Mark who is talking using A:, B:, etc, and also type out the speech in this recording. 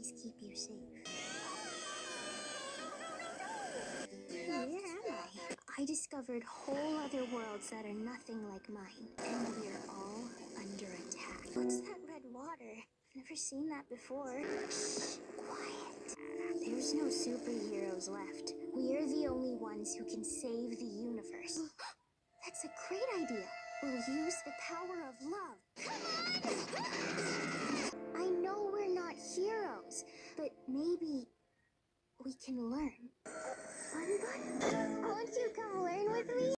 A: let's keep you safe. Where am I? I discovered whole other worlds that are nothing like mine, and we're all under attack. What's that red water? I've never seen that before. Shh, quiet. There's no superheroes left. We're the only ones who can save the universe. That's a great idea. We'll use the power of love. I know we're not heroes, but maybe we can learn. Fun? Won't you come learn with me?